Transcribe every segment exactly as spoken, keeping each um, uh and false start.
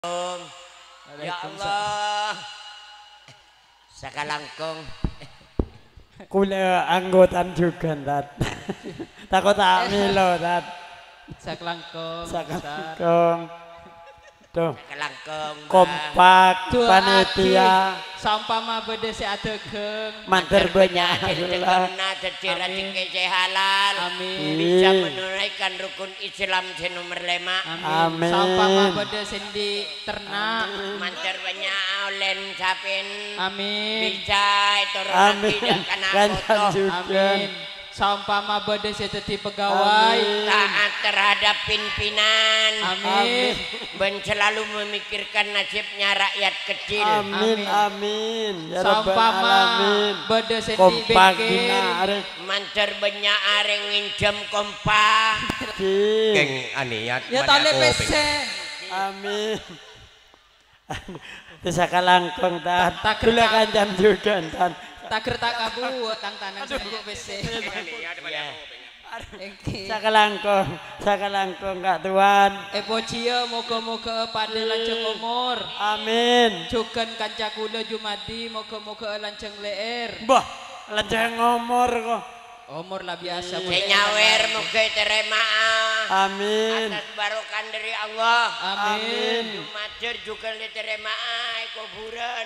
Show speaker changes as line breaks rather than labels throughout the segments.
Ya Allah. Sakalangkong.
Kula anggotan juga tat. Takut tak milo tat.
Sakalangkong.
Sakalangkong. Tuh.
Sakalangkong.
Kompak panitia.
Sampama bede si adegeng.
Manter banyak
Allah. Tercira cike halal.
Amin.
Bisa menunaikan rukun Islam si nomor lima.
Amin. Sampama bede sendi ternak.
Manter banyak olen sapin.
Amin.
Bisa itu orang tidak kena foto.
Amin. Sampama bede si teti pegawai.
Taat terhadap pimpinan.
Amin.
Ben selalu memikirkan nasibnya rakyat kecil.
Amin amin. Ya Rabbal
Sampama
alamin.
bede sendi
Kompak
bengkel.
dinare.
Manter banyak areng nginjem kompak.
Geng
aniat.
Ya tali pese.
Amin. Bisa kalangkong tat.
Tak
Kula
kerta-
kanjam juga tat.
Taker tak kabu tang tanang sendi pese. Engke.
Sakalangkong, sakalangkong Kak Tuan.
Eh pocia moga-moga pada lanceng umur.
Amin.
Cukan kanca kula Jumadi moga-moga lanceng leer.
Bah, lanceng ngomor kok.
Umur lah biasa.
Senyawer muga terima.
Amin.
Atas barokan dari Allah.
Amin.
Jumajer juga diterima kuburan.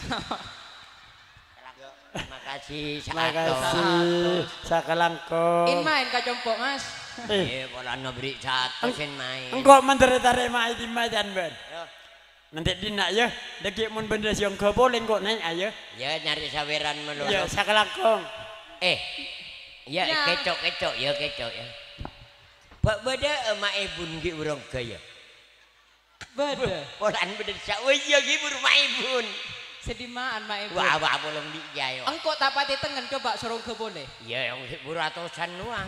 Terima kasih.
Terima kasih. Sakalangkong.
In main Kak Jompok Mas.
Eh,
Eh, bola nobri satu sen main.
engkau menteri tarik mai di majan ben. Nanti dina ya, deki mun benda siang ke boleh kok naik ayo.
Ya nyari saweran melulu.
Ya sakalangkong.
Eh, ya
Ya.
kecok kecok ya kecok ya. Pak beda emak ibun ki urang gaya.
Beda.
Polan beda sak. Oh iya ki buru mak ibun.
Sedimaan mak ibu.
Wah, wah belum dijayo.
Engkau tak pati tengen coba sorong ke boleh.
Ya yang buru atusan nuang.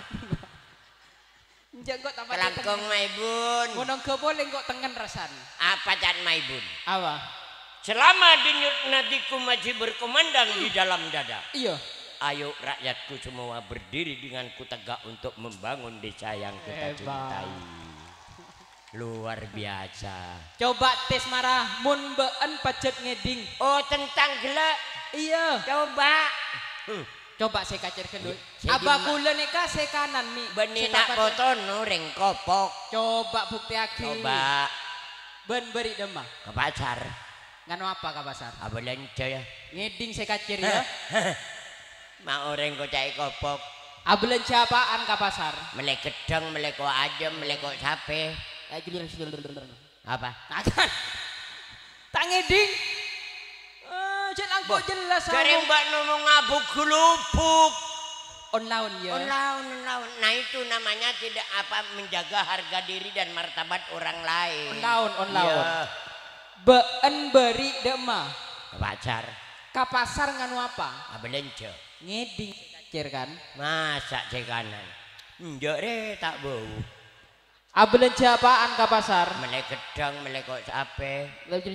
Jago tak pati
Kelangkong
tengen.
mak ibun.
Monong ke boleh engkau tengen rasan.
Apa can mak ibun?
Apa?
Selama denyut nadiku masih berkumandang di dalam dada.
Iya.
Ayo rakyatku semua berdiri dengan kutegak untuk membangun desa yang kita
Hebat.
cintai. Luar biasa.
Coba tes marah mun been pajet ngeding.
Oh tentang gelak.
Iya.
Coba. Hmm.
Coba saya kacerkan dulu.
Saya
Abah
di-
kula neka saya kanan nih.
Benih
Saya
nak
tak pati-
foto noreng kopok.
Coba bukti aki.
Coba
Ben beri demah.
ke pasar.
Nganu apa ka pasar?
Abelanco ya.
Ngeding saya kacir ya.
Mau orang kau cai kopok.
Abelan siapaan ka pasar?
Melek gedang, melek kau ajem, melek kau sape. Apa?
Akan. Tak ngeding. Eh, jelang kok jelas.
Gareng mbak ngomong ngabuk gelubuk.
On laun ya.
Laun, laun. Nah itu namanya tidak apa menjaga harga diri dan martabat orang lain.
On laun, on laun.
Ya.
Been beri demah.
Ke pasar.
Ka pasar nganu apa?
Abelanco.
Ngeding kacir kan.
Masak cekanan. Enggak deh tak bau.
Abelan siapaan ka pasar?
Melek gedang, melek kok sape.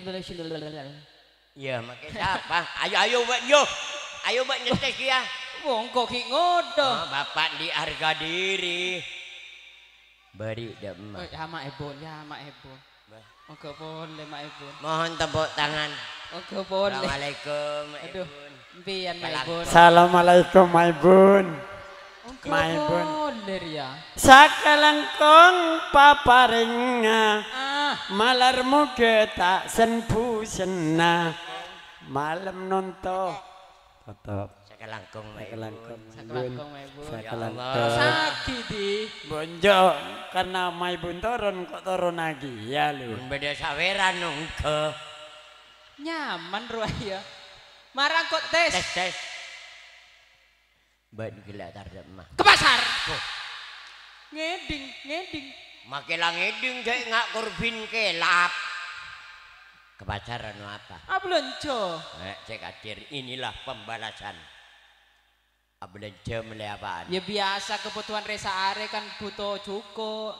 Ya makai siapa? Ayo ayo mbak yo. Ayo mbak nyetek ya.
Wong kok ki ngodo.
Oh, bapak di harga diri. Beri demam.
Eh, ya mak ebon, ya mak ebon. Oke boleh mak ebon.
Mohon tepuk tangan.
Oke boleh.
Assalamualaikum.
Aduh,
Ibun.
mbiyen mak ebon.
Assalamualaikum Maibun.
Oke
Maibun.
boleh ya.
Sakalangkong paparinga.
Ah,
Malar muga tak senpu sena. Malam nonton. Tetap.
Sakalangkung
Sakalangkong.
sakelangkong mak ebon.
Sakalangkong.
Sakit di.
Bonjo karena Maibun turun kok turun lagi ya lu.
Beda saweran nungke.
Nyaman ruaya. Marang kok tes.
Tes tes. Ban gila tardemah.
Ke pasar. Ngeding, ngeding.
Makilang eding jay ngak kurbin kelap. Kepacaran apa?
Abelanco.
Eh, cek akhir inilah pembalasan. Abelanco mele apaan?
Ya biasa kebutuhan resa are kan butuh cukup.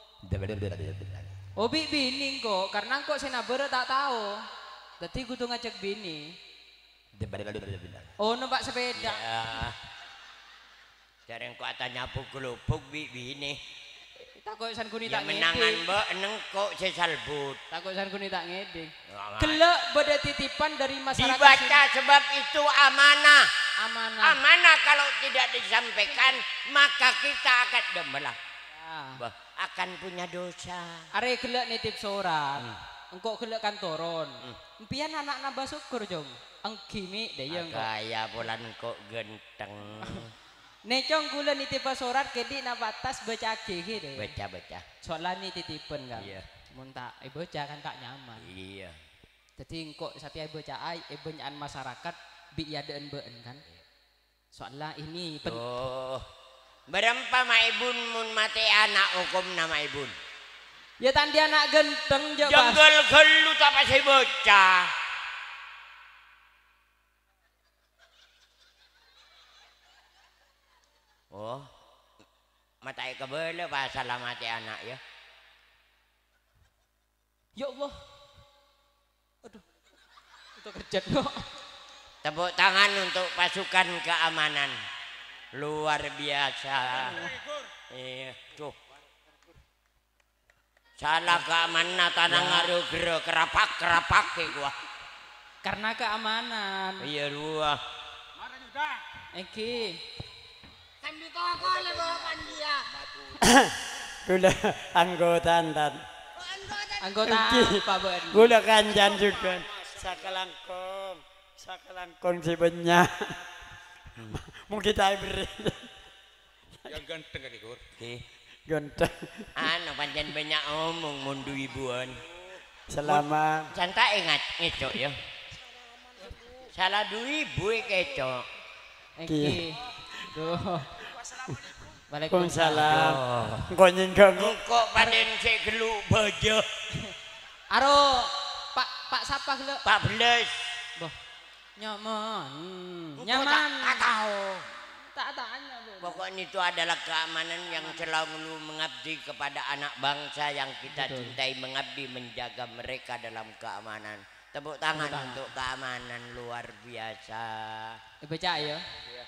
Obi bini kok, karena kok senabere tak tahu. Dadi kudu ngajak bini. Oh, numpak sepeda.
Ya. Jarang kok ata nyapu gelubuk bi bini.
Takut san kuni
Ya
tak
menangan
ngeding.
mbak eneng kok sesalbut.
Takut san kuni tak ngeding.
Ya,
Gelek beda titipan dari masyarakat
dibaca
sini.
sebab itu amanah.
Amanah.
Amanah kalau tidak disampaikan maka kita akan dembelah.
Ya.
Akan punya dosa.
Are gelek nitip surat.
Hmm.
Engkau gelek kan turun. Impian anak nambah syukur jong. Engkimi deh ya engkau.
Gaya polan kok genteng.
Necong gula nitip surat kedi na batas baca gitu deh.
Baca-baca.
Soalnya nih titipan kan.
Iya.
Mun tak eh baca kan tak nyaman.
Iya.
Jadi engkau setiap baca ay eh benyaan masyarakat bi yadeen beun kan. Soalnya ini pen
Oh. Berempa ma ibun mun mati anak hukum nama ibun.
ya tandi anak genteng jo Bas.
Janggal gelu tak pasti bocah. Oh. Matai kebele pasal mati anak ya.
Ya Allah. Aduh. Itu kerja no.
Tepuk tangan untuk pasukan keamanan. Luar biasa. Iya, tuh. Salah keamanan tanah ngaruh gero kerapak-kerapak ke gua.
Karena keamanan.
Iya dua.
Eki.
Gula anggota antan.
Anggota
Eki.
apa ben?
Gula kanjan juga. Sakalangkong. Sakalangkong si benya. Mungkin kita beri.
Yang ganteng kaki kur.
Oke.
Ganteng.
Anu pancen banyak omong mundu ibuan.
Selamat.
Canta ingat ngecok ya. Salah dua ibu kecok.
Eki. Tuh.
Waalaikumsalam. Kok nyinggang kok.
Kok paden sik geluk baja.
Aro Pak Pak siapa gelek?
Pak Beles.
Boh. Nyaman. Nyaman.
Tak tahu.
Tak tanya, Bu.
Pokoknya itu adalah keamanan yang selalu mengabdi kepada anak bangsa yang kita
Betul.
cintai, mengabdi menjaga mereka dalam keamanan. Tepuk tangan
tangan.
untuk keamanan luar biasa.
Eh, baca ya.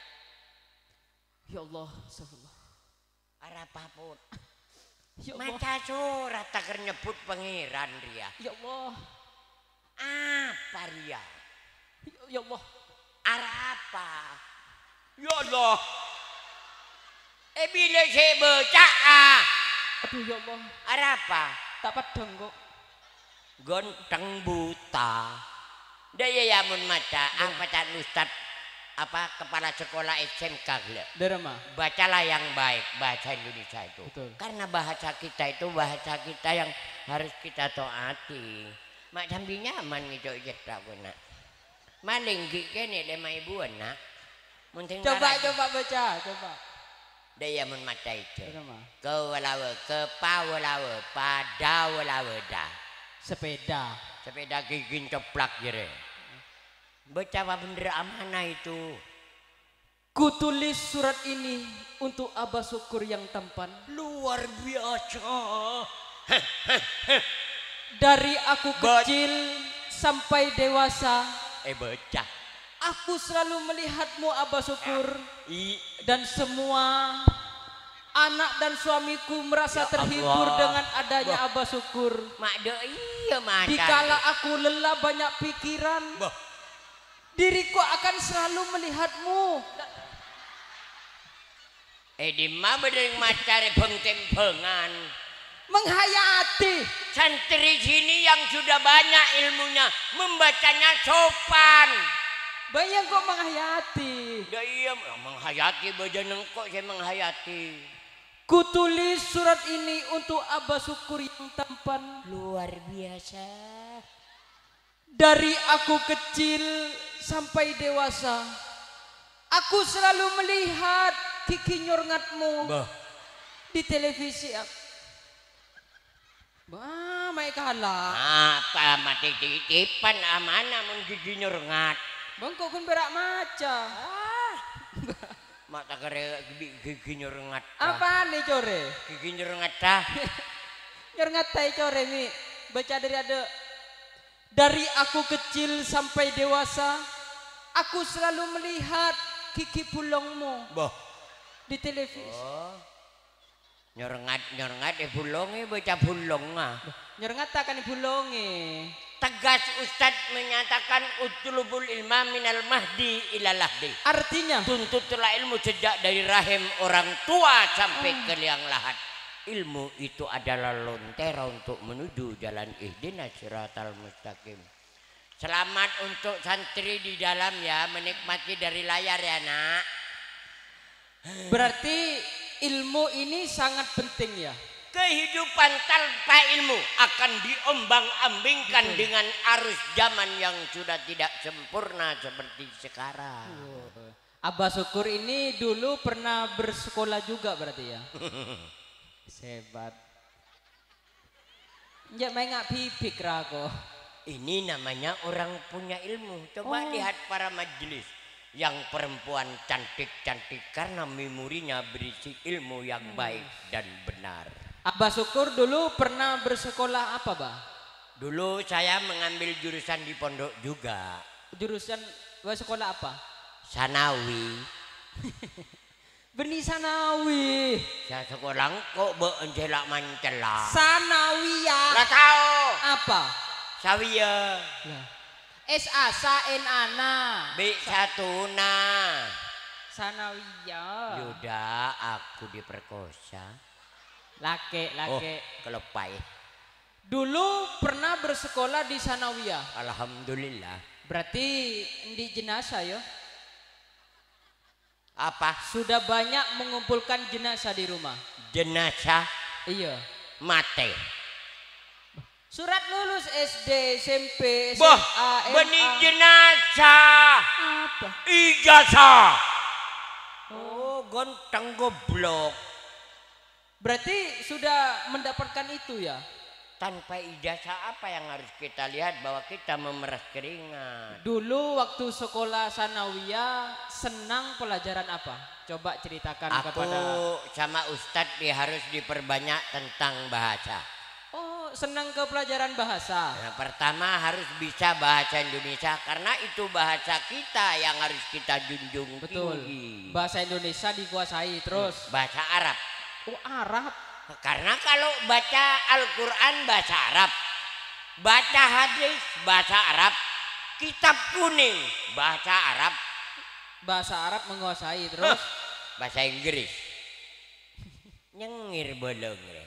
Ya Allah, astagfirullah.
Arapapun.
Ya Allah.
Maca surat tak nyebut pengiran dia.
Ya Allah.
Apa dia?
Ya Allah.
Arapa? Ya Allah. Eh bila saya baca ah.
Aduh ya Allah.
Arapa?
Tak padang kok.
Gonteng buta. Daya yamun mata apa tak ustad apa kepala sekolah S M K gelek.
Derma.
Bacalah yang baik bahasa Indonesia itu.
Betul.
Karena bahasa kita itu bahasa kita yang harus kita taati. Mak sambil nyaman gitu cerita nak. Maling kene lema ibu nak. Munting
Coba
marah.
coba baca, coba.
Daya mun mata itu.
Derma.
Kewalawe kepawalawe padawalawe dah.
Sepeda.
Sepeda gigin ceplak jere. Baca apa bener amanah itu.
Kutulis surat ini untuk Abah Syukur yang tampan.
Luar biasa.
Dari aku
Ba-
kecil sampai dewasa,
Eh baca.
aku selalu melihatmu Abah Syukur.
I
Dan semua anak dan suamiku merasa
Ya
terhibur
Allah.
dengan adanya
Bah.
Abah Syukur.
mak do iya mata.
Dikala aku lelah banyak pikiran,
Bah.
diriku akan selalu melihatmu.
Eh di ma bedeng macare pengtempengan.
Menghayati.
Santri sini yang sudah banyak ilmunya membacanya sopan.
Bayang kok menghayati.
Da iya menghayati baca nengkok saya menghayati.
Kutulis surat ini untuk Abah Syukur yang tampan.
Luar biasa.
Dari aku kecil sampai dewasa, aku selalu melihat Kiki nyorngatmu
Bah.
di televisi. Wah, mai kalah.
Apa mati titipan amanah mun gigi nyorngat.
Bang kok kun berak maca.
Mak tak kere gigi nyorngat.
Apa nih core?
Gigi nyorngat dah.
Nyorngat tai core mi. Baca dari ada. Dari aku kecil sampai dewasa, aku selalu melihat Kiki pulongmu
Bah.
di televisi.
Oh. Nyorengat nyorengat e bulonge bocah bulong ah.
Nyor ngatakan bulonge.
Tegas Ustaz menyatakan utlubul ilma minal mahdi ilal lahdi.
Artinya
Tuntutlah ilmu sejak dari rahim orang tua sampai ke liang lahat. Ilmu itu adalah lentera untuk menuju jalan ihdinas siratal mustaqim. Selamat untuk santri di dalam ya, menikmati dari layar ya nak.
berarti ilmu ini sangat penting ya.
Kehidupan tanpa ilmu akan diombang-ambingkan dengan arus zaman yang sudah tidak sempurna seperti sekarang.
Abah Syukur ini dulu pernah bersekolah juga berarti ya. Sebat. Ya main ngak pipik rago.
Ini namanya orang punya ilmu. Coba
Oh.
lihat para majelis yang perempuan cantik-cantik karena memorinya berisi ilmu yang baik dan benar.
Abah Syukur dulu pernah bersekolah apa, Bah?
Dulu saya mengambil jurusan di pondok juga.
Jurusan bersekolah apa?
Sanawi.
Beni Sanawi.
Saya sekolah kok beenjelak mancela.
Sanawiyah.
Lah tahu.
Apa?
Sawiya.
Lah. S A S A N A N A.
B satu na.
Sanawiyah.
Yuda, aku diperkosa.
Lake, lake.
Oh, kelepai.
Dulu pernah bersekolah di Sanawiyah.
Alhamdulillah.
Berarti di jenazah ya.
Apa?
Sudah banyak mengumpulkan jenazah di rumah.
Jenazah
Iya.
mate.
Surat lulus S D, S M P, S M
Bah,
A, M A.
benih jenazah.
Apa?
Ijazah. Oh, gonteng goblok.
Berarti sudah mendapatkan itu ya.
Tanpa ijazah apa yang harus kita lihat bahwa kita memeras keringat.
Dulu waktu sekolah Sanawiyah senang pelajaran apa? Coba ceritakan
Aku
kepada.
sama Ustadz dia harus diperbanyak tentang bahasa.
Oh, senang ke pelajaran bahasa.
Nah, pertama harus bisa bahasa Indonesia karena itu bahasa kita yang harus kita junjung
Betul.
tinggi.
Bahasa Indonesia dikuasai terus.
Bahasa Arab.
Oh, Arab.
Karena kalau baca Al-Quran bahasa Arab, baca hadis bahasa Arab, kitab kuning bahasa Arab,
Bahasa Arab menguasai terus.
bahasa Inggris. Nyengir bolong re.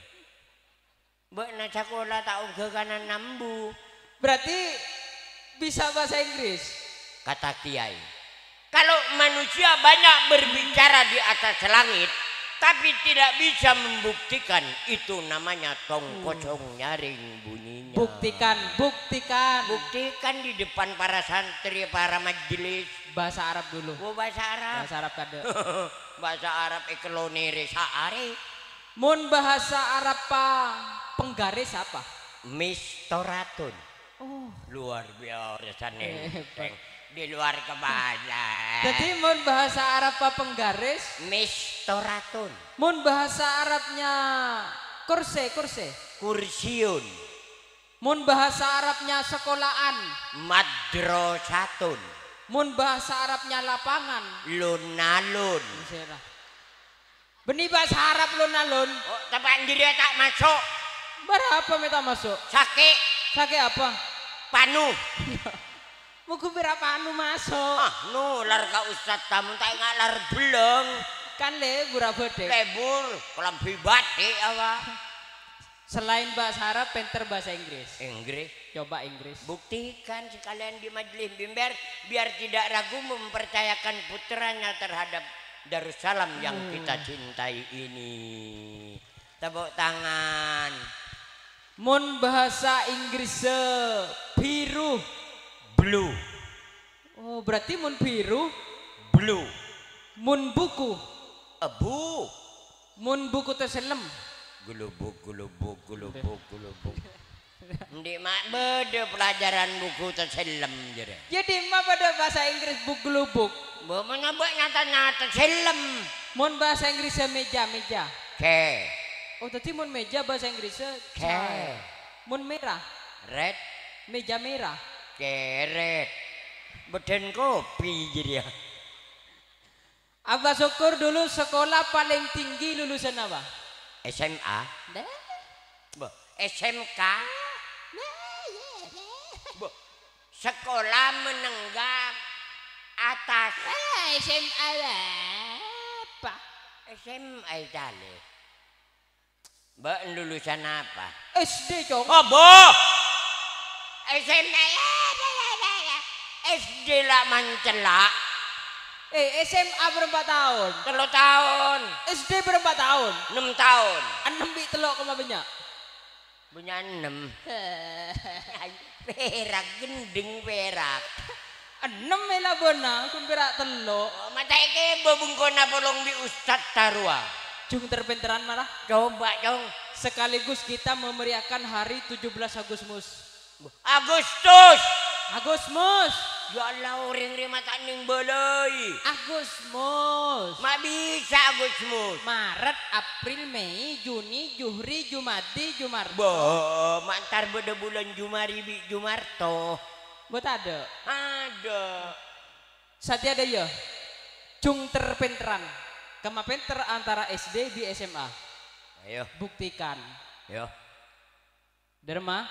Mbak na sekolah tak uga kanan nambu.
Berarti bisa bahasa Inggris.
Kata Kiai. Kalau manusia banyak berbicara di atas langit, tapi tidak bisa membuktikan, itu namanya tong kosong nyaring bunyinya.
Buktikan, buktikan.
Buktikan di depan para santri, para majelis.
Bahasa Arab dulu.
Oh, bahasa Arab.
Bahasa Arab kade.
Bahasa Arab ikelonire saare.
Mun bahasa Arab pa penggaris apa?
Mistoratun.
Oh.
Luar biasa nih.
Hebat.
Di luar kepala.
Jadi mun bahasa Arab pa penggaris,
Mistoratun.
mun bahasa Arabnya kurse, kurse.
Kursiun.
Mun bahasa Arabnya sekolahan,
Madrasatun.
mun bahasa Arabnya lapangan.
Lunalun.
Serah. Beni bahasa Arab lun alun.
Oh, tapi anjir tak masuk.
Berapa minta masuk?
Sakit.
Sakit apa?
Panu.
Muku berapa anu masuk?
Ah, nular ka Ustaz tamu tak ngalar beleng.
Kan lebur apa dek?
Lebur, kelambi batik apa?
Selain bahasa Arab, pinter bahasa Inggris.
Inggris.
Coba Inggris.
Buktikan sekalian di majelis bimbel biar tidak ragu mempercayakan putranya terhadap Darussalam yang
Hmm.
kita cintai ini. Tepuk tangan.
Mun bahasa Inggris biru.
Blue.
Oh, berarti mun biru,
Blue.
mun buku.
Abu.
Mun buku terselem.
Gulubuk, gulubuk, gulubuk, gulubuk. Ndi mak bede pelajaran buku terselem jere.
Jadi mah pada bahasa Inggris buku lubuk.
Mbok menyebut nyata-nyata selem.
Mun bahasa Inggris meja, meja.
Ke.
Oh, tadi mun meja bahasa Inggris
Ke.
mun merah,
Red.
meja merah.
Keret. Beden kopi jadi ya.
Abah Syukur dulu sekolah paling tinggi lulusan apa?
S M A.
Deh.
Boh, S M K. Boh, sekolah menengah atas.
Eh, S M A apa?
S M A Itali. Mbak lulusan apa?
S D, Cong.
Oh, boh. S M A. S D lah mencelak.
Eh, S M A berapa tahun?
Telur tahun.
S D berapa tahun?
Enam tahun.
Enam bi telok koma banyak.
Punya enam. Perak gendeng perak.
Enam mela bona, kun perak telok.
Oh, mata ike bebungkona polong bi Ustad Tarua.
Jung terpenteran marah.
Coba dong.
Sekaligus kita memeriahkan hari tujuh belas Agustus.
Agustus.
Agustus.
Ya Allah, orang mata ning belai.
Agustus.
Mak bisa Agustus.
Maret, April, Mei, Juni, Juhri, Jumadi, Jumarto.
Boh, mantar beda bulan Jumari bi Jumarto.
Buat ada.
Ada.
Satya ada ya. Jung terpenteran. Kemapenter antara S D di S M A.
Ayo,
Buktikan.
yo.
Derma.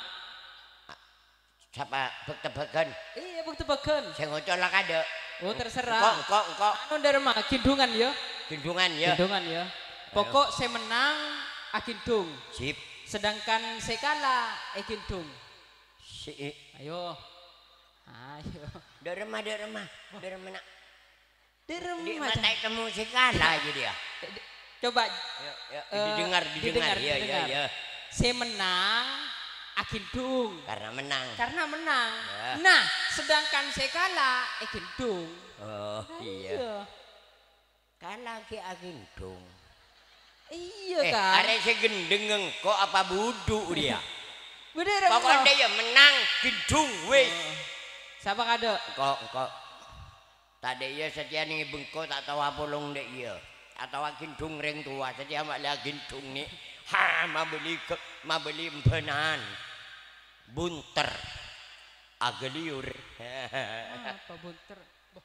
Siapa tebak-tebakan?
Iya bukti-tebakan.
Saya ngocok lah kada.
Oh
Kok,
terserah.
kok, kok.
Anu Derma, kidungan ya.
Gendungan ya.
Kidungan ya. Pokok saya menang akindung.
Sip.
Sedangkan saya kalah akindung.
Si.
Ayo. Ayo.
Derma, derma, derma nak.
Derma.
Di mata temu si kalah aja dia.
Coba
Ya, ya.
Eh,
didengar, didengar.
didengar,
Ya, ya,
didengar.
ya.
saya menang akindung.
Karena menang.
Karena menang.
Ya.
Nah, sedangkan saya kalah akindung.
Oh, iya. Kalah ki agindung.
Iya
Eh,
kan?
ada si gendeng kok apa budu dia.
Bener
Pokoknya
enggak?
ya menang gendung wis.
Siapa kado?
Kok kok tadi ya setia nih bengko tak tahu apa long dek iya. Atau gendung ring tua setia mak lah gendung nih. Ha, ma beli ke ma beli empenan. Bunter. Ageliur.
Apa bunter?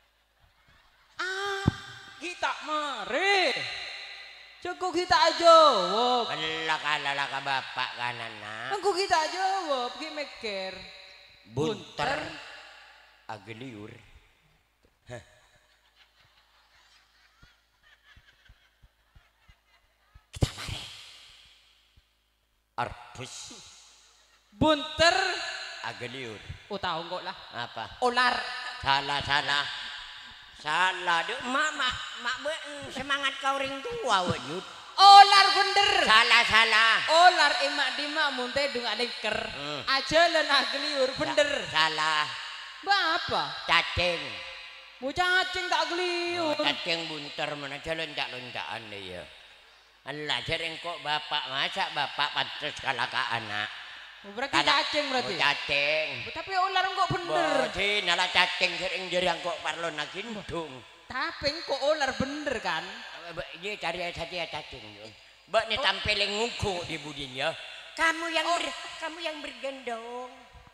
Ah, kita mari. Cukup kita aja. Wop.
Allah kalah ka bapak kanan nak.
Aku kita aja. Wop. Kita mikir.
Bunter. Ageliur. Kita mari. Arbus.
Bunter.
Ageliur.
Oh tahu kok lah.
Apa?
Olar.
Salah, salah. Salah. Duk, mak, mak, mak ben semangat kau ring tua wajud.
Olar bener.
Salah, salah.
Olar emak dimak munte dung ker.
Hmm.
Aja lenah geliur bener.
Salah.
Apa?
Cacing.
Mau cacing tak
Oh,
geliur.
cacing bunter mana jalan tak loncakan dia. Allah jarang kok bapak masa bapak pantas kalah ke anak.
Oh, berarti
Kalah-
cacing berarti.
Oh, cacing.
Oh, tapi olar kok bener.
Boci nala cacing sering jarang kok parlon nagindung.
Tapi kok olar bener kan?
Ini cari saja cacing. Mbak ni tampilin nguku di budinya. Kamu yang ber, kamu yang bergendong.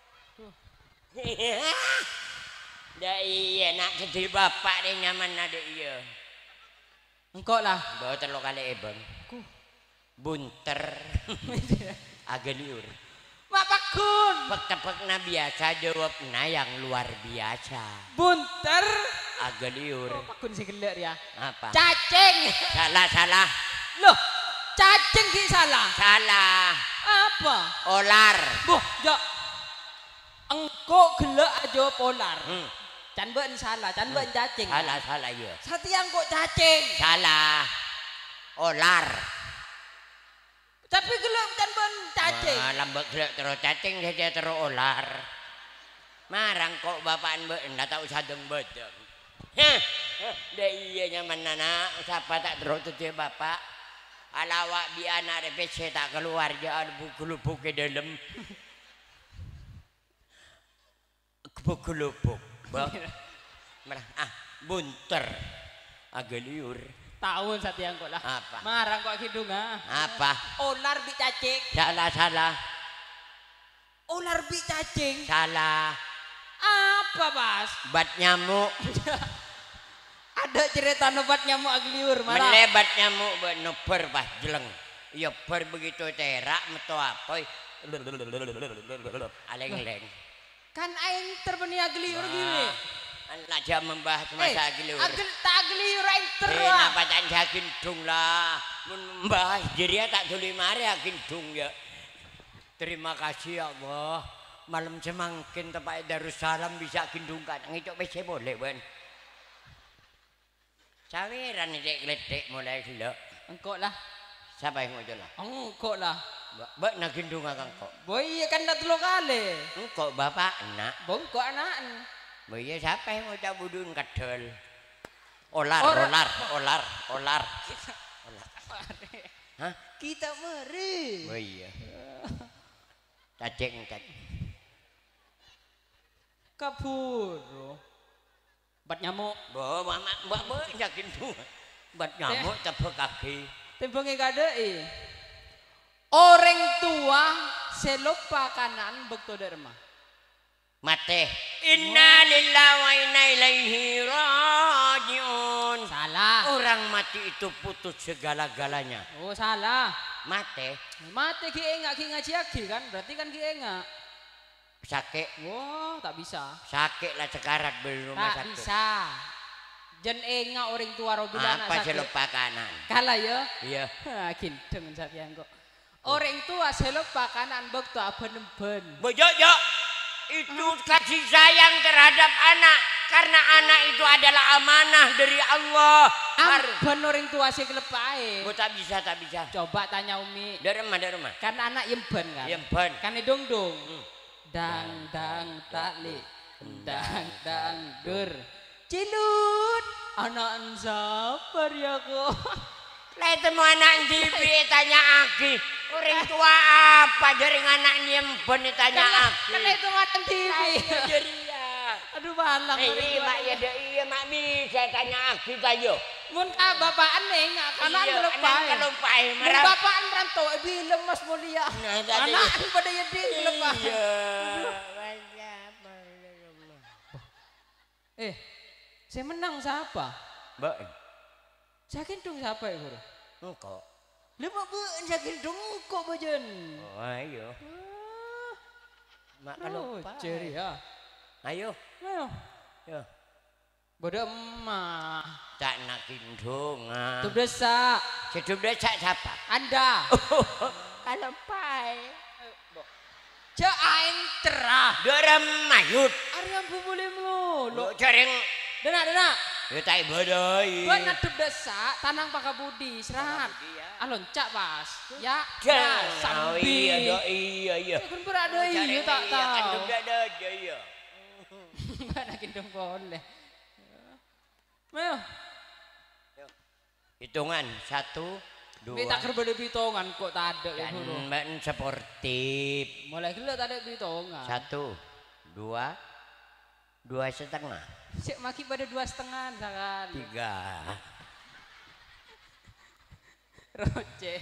Dah iya nak jadi bapak dia nyaman ada iya.
Engkau lah.
Bawa telur kali ebang. Bunter. Ageliur.
Mak Pakun.
Pek-tepek na biasa jawab na yang luar biasa.
Bunter.
Ageliur.
Oh, Pakun si geler ya.
Apa?
Cacing.
Salah salah.
Loh, cacing ki salah.
Salah.
Apa?
Olar.
Boh, ya. Engkau gelek aja polar.
Hmm.
Can ben salah, can ben cacing.
Salah salah ya.
Satiang kok cacing.
Salah. Olar.
Tapi gelek can ben cacing.
Wah, lambek gelek terus cacing saja terus olar. Marang kok bapak mbak ndak tahu sadeng bedeng. Heh, dah iya nyaman nana, siapa tak terus tu dia bapak. Alawak bi anak repese tak keluar je buku-buku ke dalam. Buku-buku. Marah, ah, bunter. Ageliur.
Tahun satiang kok lah.
Apa?
Marang kok kidung ah.
Apa?
Olar bi cacing.
Salah salah.
Ular bi cacing.
Salah.
Apa, Bas?
Bat nyamuk.
Ada cerita nobat nyamuk agliur malah.
Melebat nyamuk buat noper bah jeleng. Ya bar begitu terak metu apoy. Aleng-leng.
Kan aing terbeni agliur gini.
Anak jam membahas masa agliur.
Agel tak agliur aing
Eh,
terus.
napa tak jakin dung lah. Mun membahas diri tak tuli mari akin dung ya. Terima kasih ya Allah. Malam semangkin tempat Darussalam bisa kindungkan. Ngicok P C boleh, Ben. Saweran nek gledek mulai dulu.
Engkau lah.
Siapa yang ngocok lah?
Engkau lah.
Mbak nak gendung akang kok.
Boy kan dah telur kali.
Engkau bapak nak.
Bongkok anak.
Boy siapa yang ngocok budun kadel? Olar,
Orang-
olar, olar, olar. Olar. Hah?
Kita meri.
Oh iya. Cacing cacing.
Kabur. Bat nyamuk.
Bo mama mbak bo yakin tuh. Bat nyamuk tepuk kaki.
Tempengnya kadai. Orang tua selupa kanan bekto derma.
Mate. Inna lillahi wa inna ilaihi rajiun.
Salah.
Orang mati itu putus segala-galanya.
Oh salah.
Mate
Mati ki enggak ki ngaji aki kan? Berarti kan ki enggak.
sakit.
Wah, tak bisa.
Sakit lah sekarat beli rumah
Tak
sakit.
bisa. Jen enggak orang tua ro bila anak
Apa
sakit.
selupa kanan?
Kalah ya.
Iya.
Ha kinteng sapian kok. Orang tua selupa kanan bekto apa nemben.
Bojojo. Itu kasih sayang terhadap anak. Karena anak itu adalah amanah dari Allah. Har-
Amben orang tua sih kelepai.
Bo tak bisa, tak bisa.
Coba tanya Umi.
Dari rumah, dari rumah.
Kan anak yemben kan?
Yemben.
Kan dong dong.
Hmm.
Dang dang takli. Dang dang dur. Cilut. Anak sabar ya kok.
Lah temu anak T V tanya Aki. Orang tua apa jaring anak nyemben tanya Aki.
Kan itu ngatan T V.
Jadi ya.
Aduh balang.
Eh,
orang
iya,
tua.
mak ya deh, iya mak mi saya tanya Aki tayo.
Mun ka bapaan nih nggak kanan
Iya,
kelepay.
anak kelepay,
Mun
merah.
bapaan rantau eh, bilang Mas Mulia.
Nah, tadi.
Anak pada yedi kelepay.
Iya.
Eh, saya menang siapa?
Mbak,
Saya gendong siapa ya guru?
engkau.
Lima bu, saya gendong kok bajen.
Oh, ayo. Mak kalau
Roger ya.
Ayo.
Ayo.
Ya.
Bodoh emak.
Tak nak kindung. ah.
Tuh desa.
Hidup desa siapa?
Anda.
Kalau pai.
Cak aing terah.
Dorem mayut.
Aryan bu boleh mulu.
Lo jaring.
Dena dena.
Ya tak bodoi.
Gua nadep desa tanang pakabudi serat. Alon cak pas. Ya.
Jangan. Oh
Sambi.
iya, do, iya, iya.
Kan berada iya tak
Kan
tahu.
udah ada aja iya.
Mana gendong boleh. Ayo.
Hitungan satu, dua.
Minta kerba bitongan kok tak ada ya guru.
Dan men sportif.
Mulai gila tak ada bitongan.
Satu, dua, dua setengah,
Sik maki pada dua setengah sangat.
tiga.
Roce.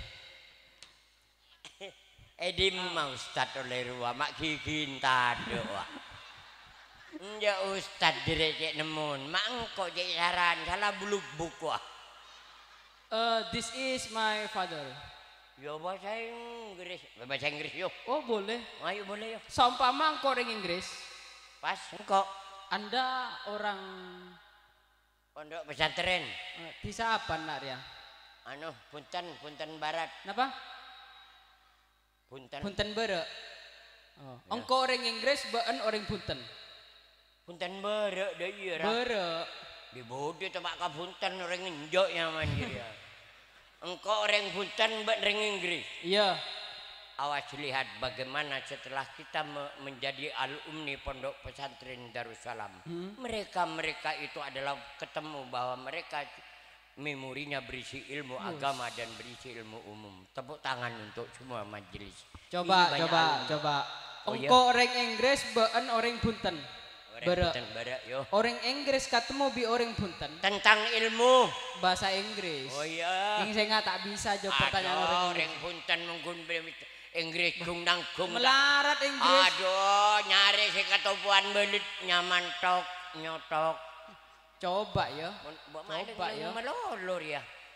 Edim mau ustad oleh ruang mak kikin tado. Ya ustad direjek nemun, mak engkau jadi saran salah buluk buku.
Uh, this is my father.
Yo bahasa Inggris, bahasa Inggris yuk.
Oh boleh.
Ayo boleh yuk.
Saumpama engkau orang Inggris,
Pas engkau
Anda orang
pondok pesantren.
uh, bisa apa nak ya?
Anu punten punten barat,
Napa?
punten
Punten bere. Oh. Engkau orang Inggris, been orang punten.
punten barat dah iya. Ra.
Bere.
Di bodi tempat ka punten orang injok yang manjir ya. Engkau orang punten buat orang Inggris.
Iya.
Awas lihat bagaimana setelah kita me menjadi alumni pondok pesantren Darussalam.
Hmm.
Mereka-mereka itu adalah ketemu bahwa mereka memorinya berisi ilmu
Yes.
agama dan berisi ilmu umum. Tepuk tangan untuk semua majelis.
Coba,
Ini banyak
coba,
alumni.
coba.
Oh, iya?
Engkau orang Inggris, been orang punten.
Orang
Bere.
punten barat yo.
Orang Inggris ketemu bi orang punten.
Tentang ilmu.
Bahasa Inggris.
Oh iya.
Ini saya nggak tak bisa jawab pertanyaan orang
Aduh,
Inggris.
orang punten menggun Inggris kung nang kung.
Melarat Inggris.
Aduh, nyari si ketupuan belit nyaman tok nyotok.
Coba ya.
Buat
Coba ya.
melolor ya.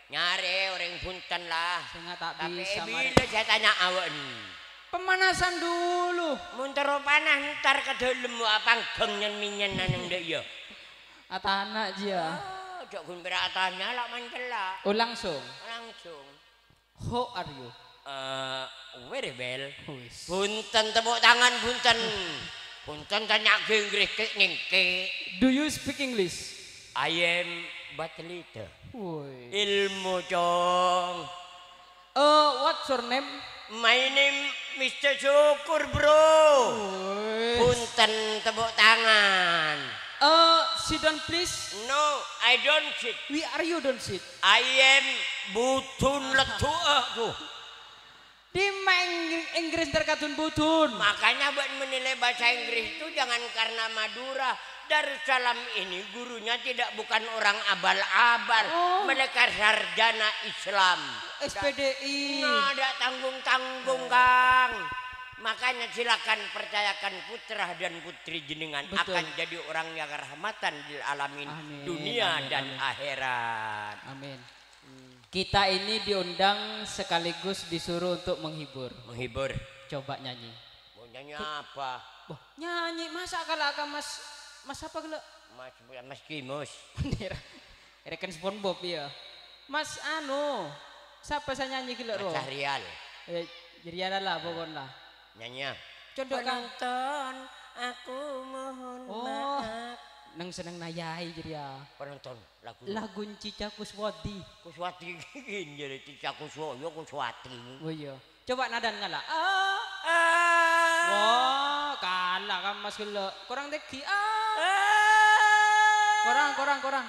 Nyari orang punten lah.
Saya tak
Tapi
bisa.
bila saya tanya awan.
Pemanasan dulu.
Muntar panah ntar ke dalam apa gengnya minyan nanang dia.
Atana aja.
Oh, jok gun beratanya lah mancela.
Oh langsung.
Langsung.
How are you?
Eh, very well.
Wis.
Punten tepuk tangan punten. Punten tanya ke Inggris ke ningke.
Do you speak English?
I am but little.
Woi.
Ilmu cong.
Uh, what's your name?
My name Mister Syukur bro.
Woi.
Punten tepuk tangan.
Uh, sit down please.
No, I don't sit.
We are you don't sit.
I am butun letu. Tuh.
Di main Inggris terkatun butun.
Makanya buat menilai bahasa Inggris itu jangan karena Madura. Darussalam ini gurunya tidak bukan orang abal-abal.
Oh.
Mereka sarjana Islam.
S P D I.
Nah, ada tanggung-tanggung Kang. Makanya silakan percayakan putra dan putri jenengan
Betul.
akan jadi orang yang rahmatan di alamin
Amin,
dunia
amin,
dan
amin.
akhirat.
Amin. Kita ini diundang sekaligus disuruh untuk menghibur.
Menghibur.
Coba nyanyi.
Mau nyanyi apa?
Wah, nyanyi masa kalau akan mas mas apa kalau?
Mas Mas Kimus.
Rekan SpongeBob ya. Mas anu, siapa saya nyanyi gila
Mas
ro?
Cahrial.
Eh, jadi ada lah pokoknya.
Nyanyi.
Contoh Kang.
Penonton, aku mohon
Oh,
maaf.
nang seneng nayai jadi ya.
Penonton lagu.
Lagu Cica Kuswati.
Kuswati gini jadi Cica Kuswoyo Kuswati.
Oh iya. Coba nadan ngala. Ah.
Ah.
Wah, kalah kan Mas gila. Kurang teki. Ah. Kurang, kurang, kurang.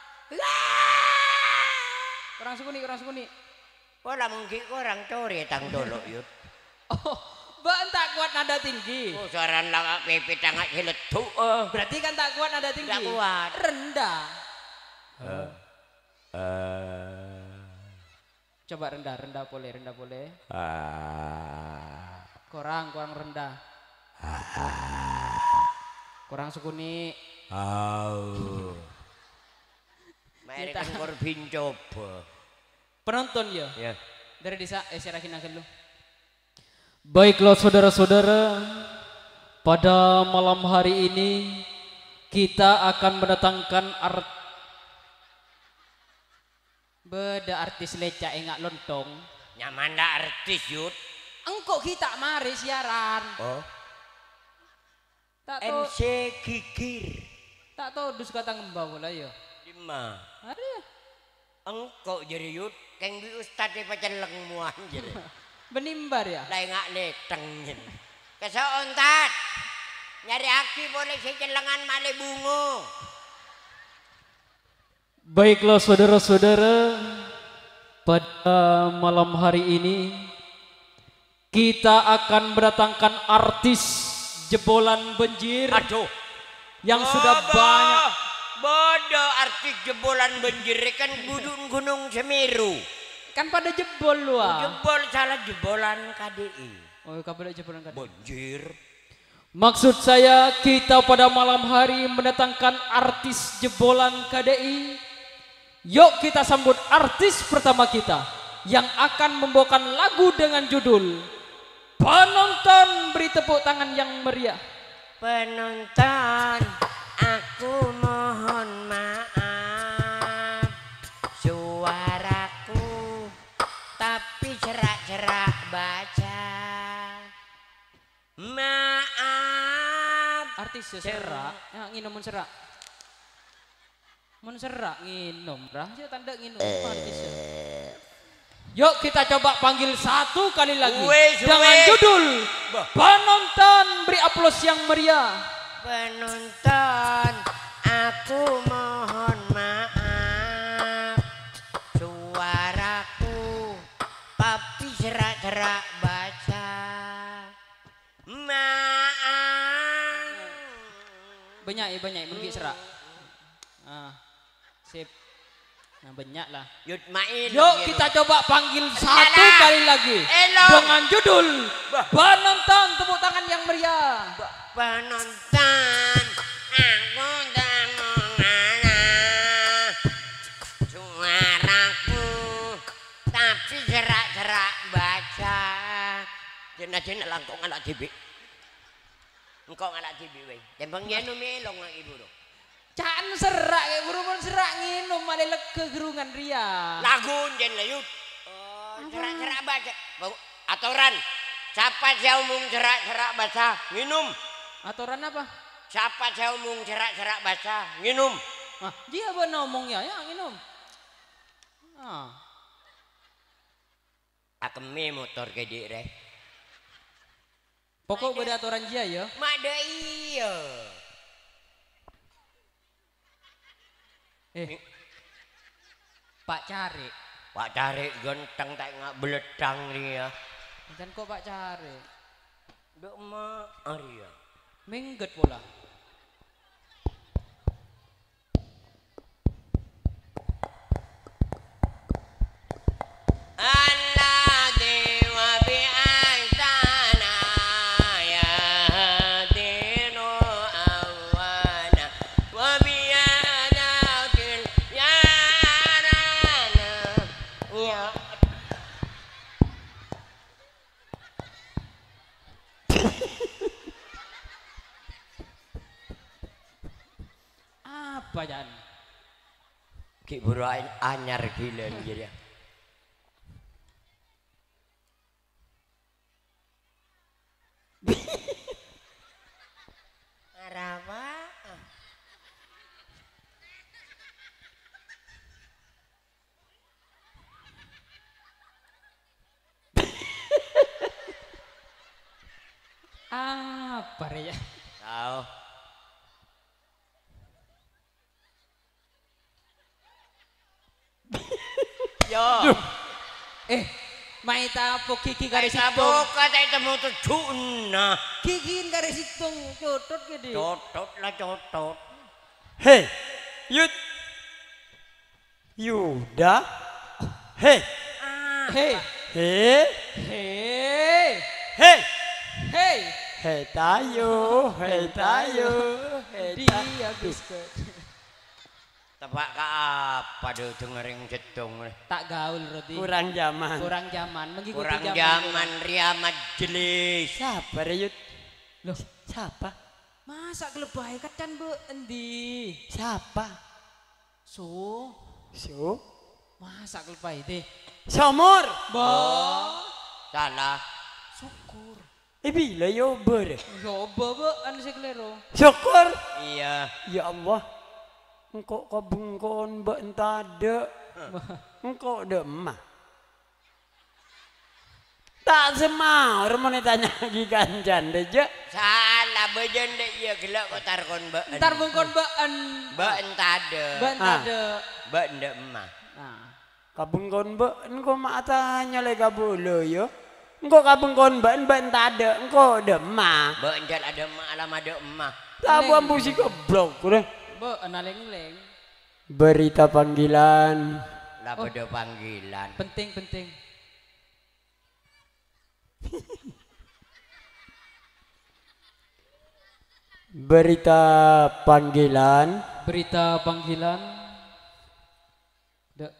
Kurang sukuni, kurang sukuni.
Wala mungkin orang core tang dolo yut.
Oh, mbak tak kuat nada tinggi.
Oh saran lang pepe tangak hiletu. Oh.
Berarti kan tak kuat nada tinggi.
Tak kuat.
Rendah.
Uh. Uh.
Coba rendah, rendah boleh, rendah boleh.
Uh.
Kurang, kurang rendah. Kurang sukuni.
Au. Mari kan korbin coba.
Penonton ya.
Ya.
Dari desa, eh serahin akan lu. Baiklah saudara-saudara, pada malam hari ini kita akan mendatangkan art beda artis leca engak lontong.
Nyaman dah artis yut.
Engkau kita mari siaran.
Oh.
Tak
M
tahu,
C Kikir.
tak tahu dus kata ngembau lah ya.
Lima.
Ada.
Engkau jadi yut. Keng bi ustad di paceleng muan jadi.
Benimbar ya.
Lai ngak leteng jadi. Kesoon tat. Nyari aki boleh sejelengan male bungo.
Baiklah saudara-saudara, pada malam hari ini kita akan mendatangkan artis jebolan banjir
Aduh.
yang sudah banyak.
Bodoh artis jebolan banjir kan Gunung Gunung Semeru.
Kan pada jebol lu ah.
Jebol salah jebolan K D I.
Oh, kabar jebolan kan.
Banjir.
Maksud saya kita pada malam hari mendatangkan artis jebolan K D I. Yuk kita sambut artis pertama kita yang akan membawakan lagu dengan judul Penonton. Beri tepuk tangan yang meriah.
Penonton, aku mohon maaf suaraku tapi cerak-cerak baca. Maaf.
Artis ya serak, ya nginum mun serak. Mun serak nginum, rah ya tanda nginum artis ya. Yuk kita coba panggil satu kali lagi
Wes,
dengan
wes.
judul Penonton. Beri aplaus yang meriah.
Penonton, aku mohon maaf suaraku tapi cerak-cerak baca. Maaf.
Banyak ya banyak mungkin serak. Ah, sip. Nah, banyak lah.
Yud main.
Yuk kita coba panggil satu
Elah.
kali lagi
Elah.
dengan judul
Bah.
Penonton. Tepuk tangan yang meriah.
Penonton, aku tak mau ngalah suaraku aja langkong anak tibi. Engkau anak tibi weh. Tembang dia nu melong nang ibu do.
Can serak kayak buru pun serak nginum malah lega gerungan ria.
Lagun jen layut. Oh, cerak-cerak baca. Aturan. Siapa saya umum cerak-cerak baca minum.
Aturan apa?
Siapa saya umum cerak-cerak baca minum.
Ah, dia benar ngomongnya ya nginum. Ah.
Akemi motor ke dik re.
Pokok beda aturan dia ya.
Mak de iya.
Eh. Pak Cari.
Pak Cari genteng tak ngak beledang dia.
Dan kok Pak Cari?
Dok mak Arya.
Mingget pula. Apa Jan?
Ki burain anyar gila nih dia. Araba.
Apa ya?
Tahu. Yo.
Eh, mai tapo kiki garis
Kayak
hitung.
buka tak temu tu cuna.
Kikin garis hitung cotot gede.
Cotot lah cotot.
Hei, Yud. Yuda. Hei.
Hei,
Hei.
hei,
Hei.
hei.
Hei tayo, hei tayo, hei tayo.
Dia biskuit.
Tepak ka apa do dengerin jedong le.
Tak gaul roti.
Kurang zaman.
Kurang zaman. Mengikuti
Kurang
zaman.
zaman ria majelis.
Siapa Yud?
Loh,
Siapa?
masa kelebay kacan be endi?
Siapa?
So,
So.
masa kelebay deh.
Somor.
Ba,
Salah.
syukur.
Eh bila yo ber.
Coba be anu sekelero.
Syukur.
Iya.
Ya Allah. Engkau kau bengkon mbak entada. Engkau de emah. Tak semau remone tanya lagi kancan deja.
Salah bejen dek iya gelak kok tarkon be.
Ntar bengkon been.
Be entade.
Ben
Ah.
ada.
Be ndek emah.
Nah,
Kabengkon mbak engkau mak tanya le kabulu yo. Engkau kabengkon mbak mbak entada. Engkau de emah.
Be njal ada emah alam ada emah.
Tabu ambusi goblok udah.
be enaleng-leng.
Berita panggilan.
Lah pada panggilan.
Penting penting.
Berita panggilan.
Berita panggilan. Dek.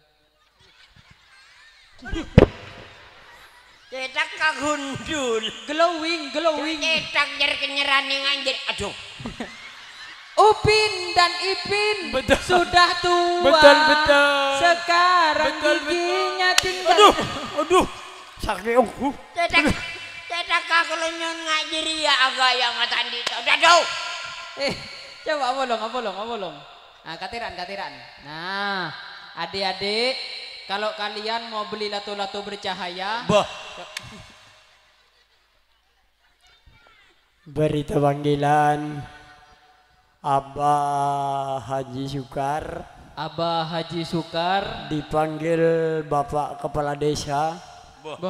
Cetak kagundul.
Glowing, glowing.
Cetak jar kenyerani anjir. Aduh.
Upin dan Ipin
Betul.
sudah tua.
Betul, betul.
Sekarang
Betul,
giginya tinggal.
Aduh, aduh. Sakit oh.
Cetak cetak kakulunyon ngajiri ya agak yang ngatan di udah do.
Eh, coba abolong, abolong, abolong. Nah, katiran, katiran. Nah, adik-adik, kalau kalian mau beli lato-lato bercahaya,
Bah. Berita panggilan. Abah Haji Sukar
Abah Haji Sukar,
dipanggil Bapak Kepala Desa.
Bah.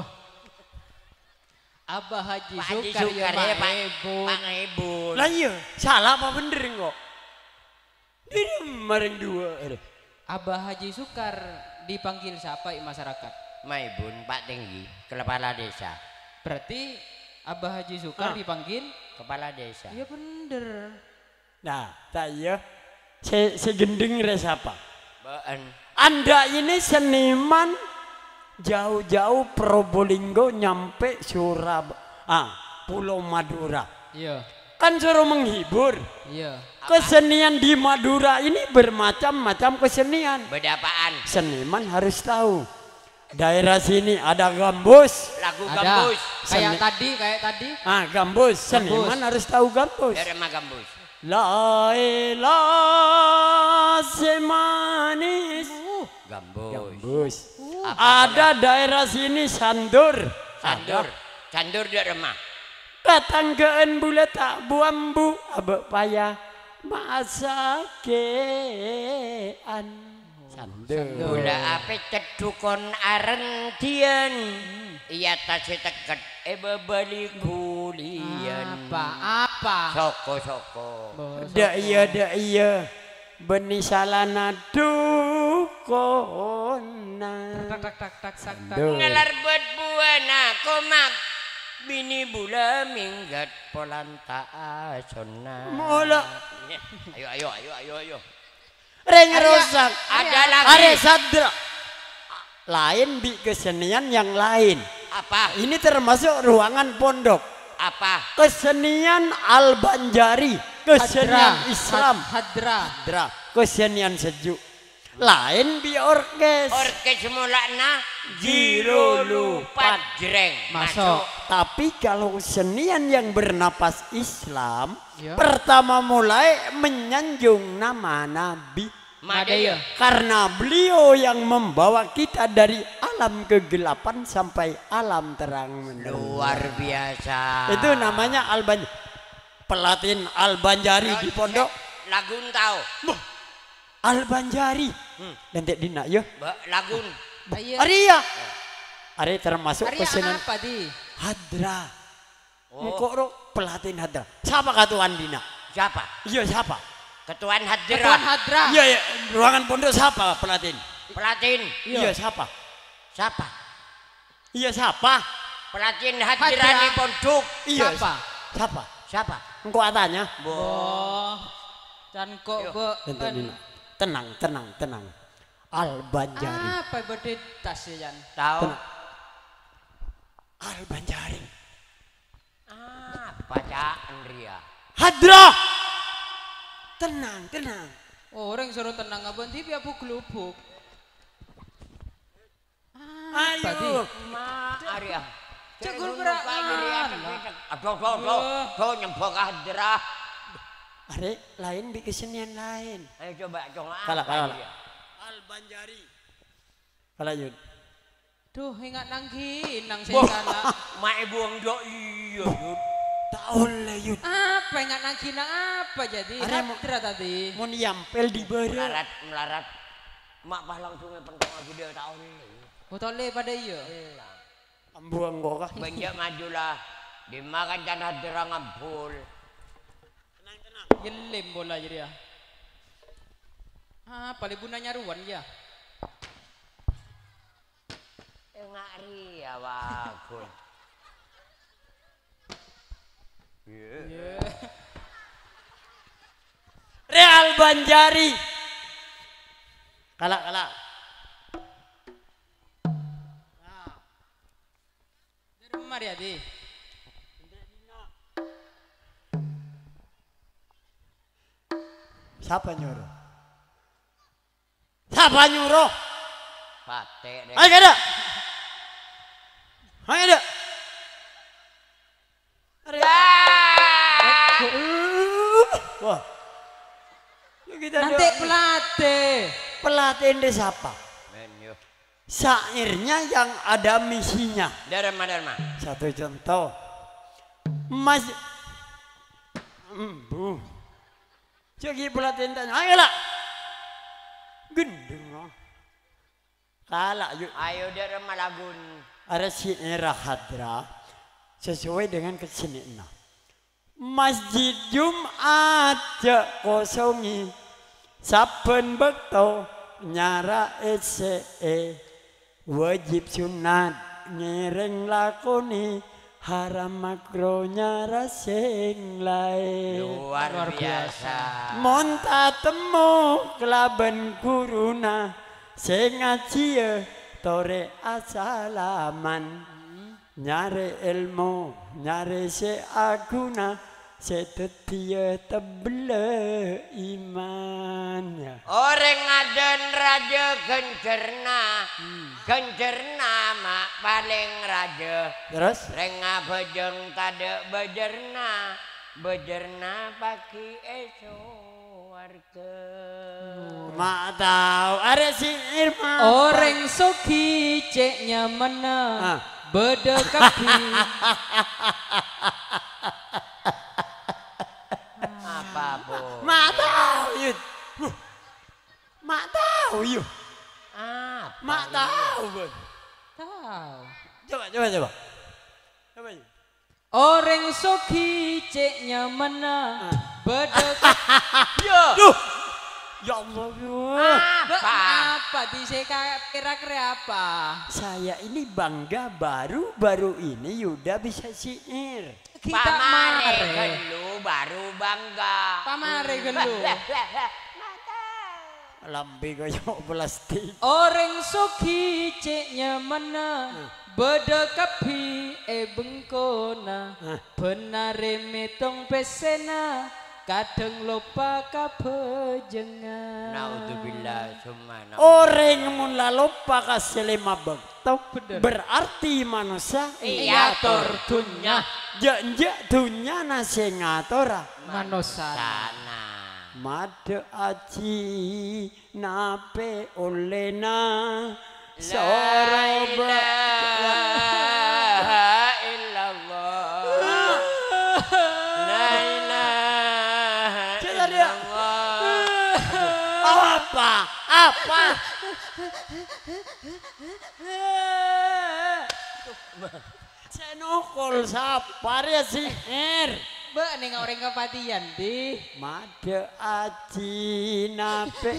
Abah Haji
Pak Haji
Sukar,
Sukar
ya
ya
Pak
Pak.
Ebon.
Pak Ebon.
Lah iya, salah apa bener kok? Ini maring dua. Aduh.
Abah Haji Sukar dipanggil siapa i masyarakat?
Maibun Pak Tinggi, kepala desa.
Berarti Abah Haji Sukar
Ah.
dipanggil?
Kepala desa.
Iya bener.
Nah, tak iya. Se segending res apa?
Baan.
Anda ini seniman jauh-jauh Probolinggo nyampe Surabaya. Ah, Pulau Madura.
Iya.
Kan suruh menghibur.
Iya.
Kesenian di Madura ini bermacam-macam kesenian.
Beda apaan?
Seniman harus tahu. Daerah sini ada gambus.
Lagu
Ada.
gambus.
Kayak
Seni-
tadi, kayak tadi.
Ah, gambus. Seniman harus tahu gambus.
Dari mana gambus?
La elah semanis.
Gambus.
Gambus.
Apa
Ada daerah sini sandur.
Candur. Candur dari mana?
Katanggaan bula tak buambu abek payah masakean. Sandur.
Gula ape cedukon arentian. Iya tasih teket e bebali kulian.
Apa? Apa?
Soko soko.
Da iya da iya. Beni salana dukona.
Tak tak tak tak tak tak.
Duh.
Ngalar buat buana komak. Bini bula minggat polanta asona.
Mula
Ayo ayo ayo ayo ayo.
reng rosak.
Ada lagi.
Are sadra. Lain bi kesenian yang lain.
Apa?
Ini termasuk ruangan pondok.
Apa?
Kesenian Al-Banjari, kesenian
Hadra.
Islam,
Hadra.
Hadra, kesenian sejuk. Lain bi orkes.
Orkes mulakna
Jiro
lupat jreng.
Masuk.
Tapi kalau kesenian yang bernapas Islam,
Ya.
pertama mulai menyanjung nama Nabi.
Madaya.
Karena beliau yang membawa kita dari alam kegelapan sampai alam terang menerang.
Luar biasa.
Itu namanya Al-Banjari. Pelatin Al-Banjari di pondok.
Lagun tahu.
Al-Banjari.
Hmm.
Nanti dina ya.
Ba- Lagun.
Ayo.
Arya. Arya termasuk
Arya
kesenian
apa di?
Hadra.
Oh.
Mukoro pelatin Hadra. Siapa katuan dina?
Siapa?
Iya siapa?
Ketuaan
Ketuan
Hadra.
Hadra.
Iya ya, ruangan pondok siapa pelatin?
Pelatin.
Iya siapa?
Siapa?
Iya siapa?
Pelatin Hadra
Hadra.
di pondok.
Iya
Siapa?
Siapa?
Siapa?
Engkau atanya?
Oh. Dan kok
Yo.
be
Nanti dina. Tenang, tenang, tenang. Al-Banjari.
apa berde tas ya Jan?
Tahu?
Tenang. Al-Banjari.
Ah, bacaan Ria.
Hadra. Tenang, tenang.
Oh, orang suruh tenang abang tibi aku kelupuk.
Ayo.
Ma Arya.
Cegul
Ria.
beraan.
Aduh, aduh, aduh. Tuh nyembok Hadra.
Are lain bi kesenian lain.
Ayo coba coba.
Kalah,
apa
kalah.
dia?
Al-Banjari. Kalah Yud.
Duh, ingat nangki, nang
Wah,
saya
mak buang do iya Yud.
Tak oleh Yud.
Apa ingat nangki nang apa jadi?
Ada mau-
Hadra tadi.
Mau nyampel di bara.
Melarat melarat. Mak bah langsung pentong lagi dia tahun ini.
Oh, tole pada iya.
Ambuang kok kah?
Banyak majulah. Dimakan dan Hadra ngabul.
Yelim bola jadi ya. Ah, paling bunanya ruan ya.
Enggak Ria wakun.
Yeah.
Real Banjari. Kalah, kalah.
Dari rumah dia di.
Siapa nyuruh? Siapa nyuruh?
Pate deh.
Ayo ada. Ayo ada. Wah. Yuk kita
Nanti
doa.
pelatih.
Pelatih ini siapa?
Menyo.
Syairnya yang ada misinya.
Dari mana dari mana?
Satu contoh. Mas Embu. Cogi pelatih tanya, ayolah. Gendeng. oh. Kalah yuk.
Ayo dari Malagun.
Ada syair Hadra sesuai dengan kesenian. Masjid Jumat jak kosongi saben bekto nyara ese wajib sunat ngereng lakoni haram makro nyara sing lae
Luar,
Luar
biasa.
monta temu kelaben guruna sing ngaji tore asalaman nyari ilmu, nyari seaguna, setetia tebele imannya.
Orang ngaden raja gencerna, gencerna mak paling raja.
Terus?
Renga bejeng tade bejerna, bejerna paki eso warga.
Mak tahu ada si Irma.
Orang soki ceknya mana
Ah.
beda kaki.
Apa bu?
Mak tahu yuk. Mak tahu yuk.
Apa?
Mak tahu bun.
Tahu.
Coba coba coba. Coba yuk.
Orang soki ceknya mana beda kaki.
Duh. Ya Allah yuk.
Apa?
Apa di saya kira-kira apa?
Saya ini bangga baru-baru ini Yuda bisa syair.
Kita
Pamare
mare.
gelu baru bangga.
Pamare gelu.
Lambe kayak plastik.
Orang soki ceknya mana beda kapi e bengkona penare metong pesena kadang lupa kapejengan.
Naudzubillah summa naudzubillah.
Orang mula lupa kasih lima bektok
Bener.
berarti manusia
Iya tortunya
jek dunya nasi ngatora
Manusia.
sana.
made aji nape olena
La
soroba
ilaha illallah. La ilaha
Coba dia.
illallah.
apa apa senokol sapar ya si er
Be ning orang kepatian di.
made aji nape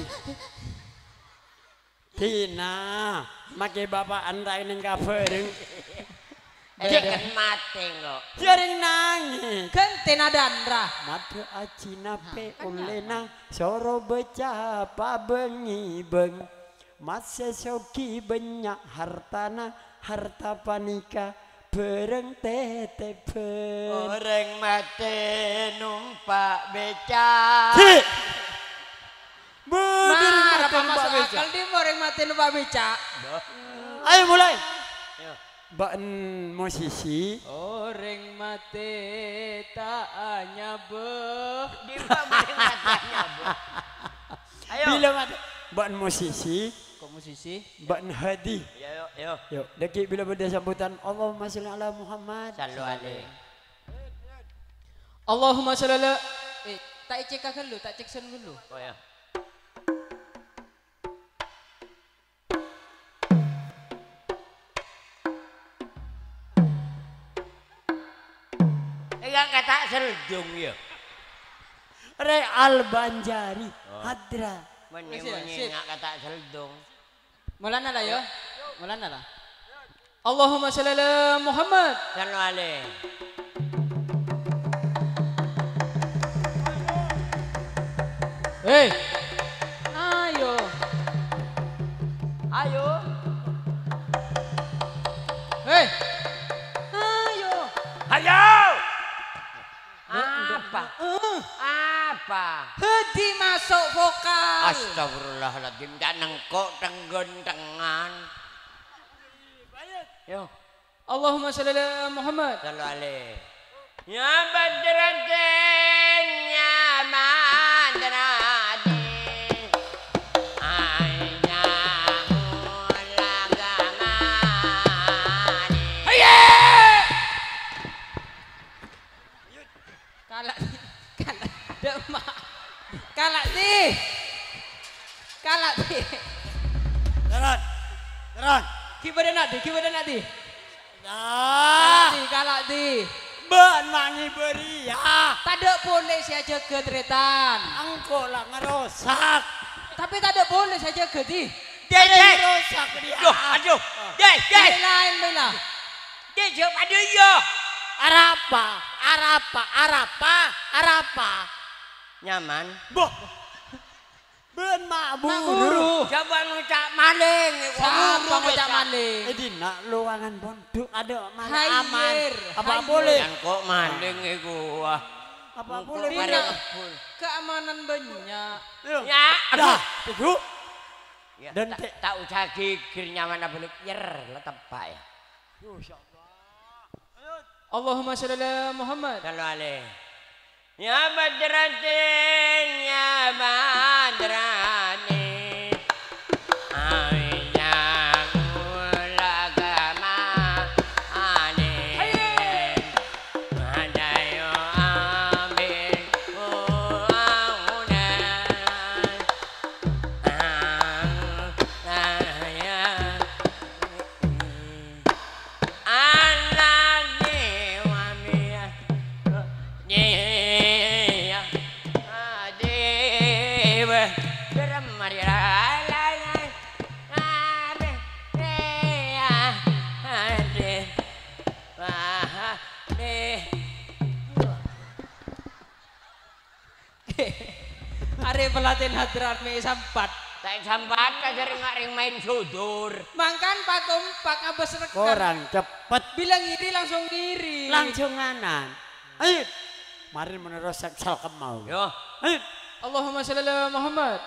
Tina make bapak anda ini kabareng
Jangan mati kok.
jaring nangis
Kan tena dandra.
made aji nape olena soro becapa bengi beng mas sesoki banyak hartana harta panika bereng tetepen
Orang mati numpak beca.
Budir
Mar apa
makan
masuk
Mbak Beca.
akal di orang mati numpak beca.
Ayo mulai. Mbak musisi.
Orang mati tak hanya be.
Di mana matanya, Bu? Ayo.
Bila mati. Mbak musisi.
Kok musisi?
Mbak Hadi.
Yo yo yo.
Yuk, deki bila beda sambutan Allahumma sholli ala Muhammad.
Sallu alaihi.
Allahumma sholli ala eh tak cek dulu, tak cek sen dulu.
Oh ya. Enggak kata seldung ya.
Real Banjari. Hadra.
Meni-meni enggak kata seldung.
Mulana lah ya. Mulana lah. Allahumma sholli ala Muhammad.
Sallu alaihi.
Hei. Ayo.
Ayo.
Hei. Ayo.
Ayo. Apa? Apa?
Hedi masuk vokal.
Astagfirullahaladzim. Tak nengkok tenggon tengan. Yo.
Allahumma sholli ala Muhammad.
Sallu alaihi. Ya badratin ya madratin. Ayya ulagamani. Hayya!
Kalak kalak demak. Kalak di. Kalak di.
Jalan. Jalan.
Gimana nak di? Gimana nak di?
Nah.
Kalak di, kalak di.
Mbak mangi beria.
Tidak boleh saya jaga tretan.
Angko lah ngerosak.
Tapi tidak boleh saya jaga di.
Dek, dek.
Ngerosak dia.
Aduh, aduh. Dek, dek.
Lain bela.
Dek, jawab aduh yo.
Arapa, arapa, arapa, arapa.
Nyaman.
Boh. Ben mak
Mak
buru.
buru.
Coba ngucap maling.
Siapa ngocak maling?
Eh dina luangan pondok ada malah
Hayer,
aman. Apa
hayer.
boleh?
Yang kok maling iku wah.
Apa
Engkau
boleh?
Dina,
barang.
keamanan banyak.
Yo.
Ya,
Dah, tigu.
Ya,
Dan
tak,
te-
tak usah gigirnya mana boleh yer lah tepak ya.
Allahumma sholli ala Muhammad.
Kalau ale. Ya badratin ya badratin. Ayang ulagama anin. Ada yo ambil uangunan.
Are pelatihan hadrat me sampat.
Tak sampat ka sering ngaring main sudur.
Mangkan Pak Kompak abas rekan.
Korang cepet
Bilang iri langsung iri.
langsung nganan. Ayo. Mari menerus saksal kemau.
Yo.
Ayo.
Allahumma sholli ala Muhammad.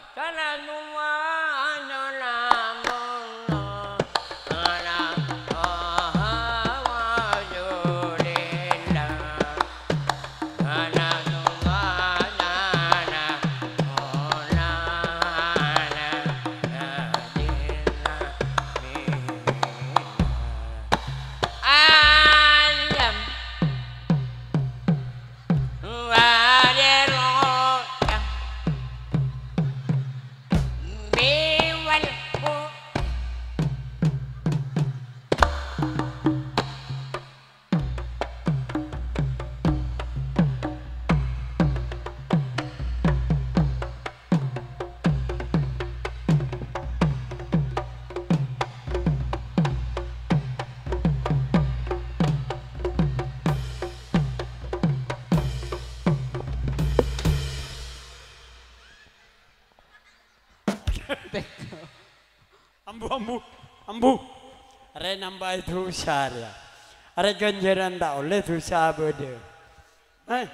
Ambu ambu ambu. Are nambah dosa ya. Are ganjaran tak oleh dosa bede. Eh,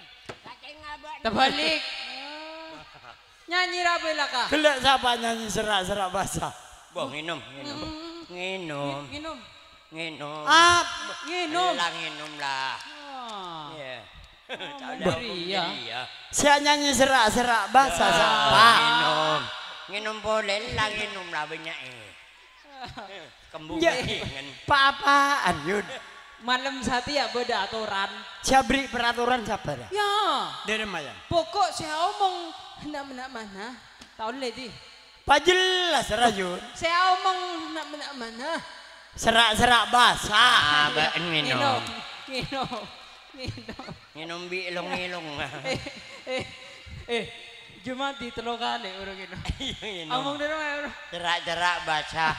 Terbalik. Nyanyi rabela kah?
gelek siapa nyanyi serak-serak basah.
Boh nginum, nginum. Nginum,
Minum.
nginum.
Ap,
Nginum.
Lah nginum lah.
Ah.
Iya.
Iya.
Iya.
saya nyanyi serak-serak basah siapa?
Ah, Nginum. Nginum boleh lah nginum lah banyak eh. Kembung
Ya.
ingin.
Apa-apaan yun?
Malam sati ya beda aturan.
Saya beri peraturan siapa dah?
Ya.
Dari mana?
Pokok saya omong hendak menak mana. Tahun lagi.
Pak jelas rajun.
Saya omong hendak menak mana.
Serak-serak basah.
Ah, ba- nginum.
Nginum. Nginum. Nginum.
Nginum bi ilong-ilong.
Eh, eh, eh. Cuma di telokan nih orang ini.
Nginum.
Omong dari mana?
Jerak-jerak basah.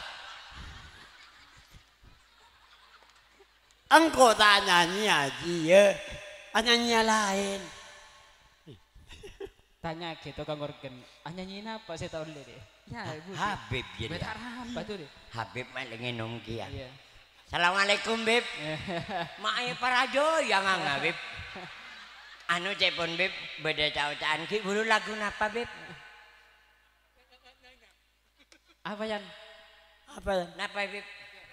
Engkau tak nyanyi aja ya. Nyanyi lain.
Tanya gitu Kang Orgen. Ah nyanyiin apa saya tahu dulu deh. Ya ibu.
Habib jadi.
Betar apa tuh deh?
Habib malah nginum kia.
Iya.
Assalamualaikum Bib. Mak parajo yang nganga Bib. Anu cepon Bib beda caucaan ki bulu lagu napa Bib?
Apa yan?
Apa ya?
Napa Bib?